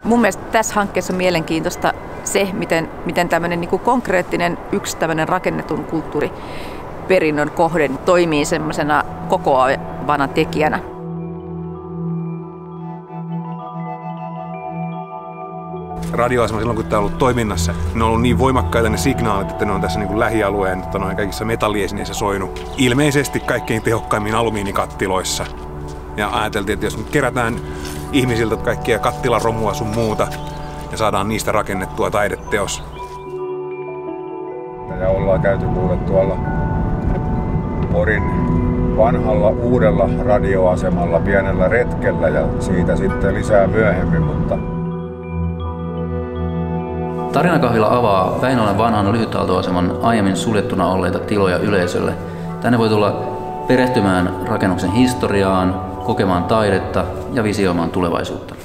Mun mielestä tässä hankkeessa on mielenkiintoista se, miten tämmöinen niin kuin konkreettinen yksi tämmöinen rakennetun kulttuuriperinnön kohde toimii semmoisena kokoavana tekijänä. Radioasema silloin, kun tämä on ollut toiminnassa, ne on ollut niin voimakkaita ne signaalit, että ne on tässä niin kuin lähialueen kaikissa metalliesineissä soinut. Ilmeisesti kaikkein tehokkaimmin alumiinikattiloissa. Ja ajateltiin, että jos nyt kerätään ihmisiltä kaikkia kattilaromua sun muuta ja saadaan niistä rakennettua taideteos. Ja ollaan käyty kuule tuolla Porin vanhalla uudella radioasemalla pienellä retkellä ja siitä sitten lisää myöhemmin, mutta Tarinakahvila avaa Väinölän vanhan lyhytaaltoaseman aiemmin suljettuna olleita tiloja yleisölle. Tänne voi tulla perehtymään rakennuksen historiaan, kokemaan taidetta ja visioimaan tulevaisuutta.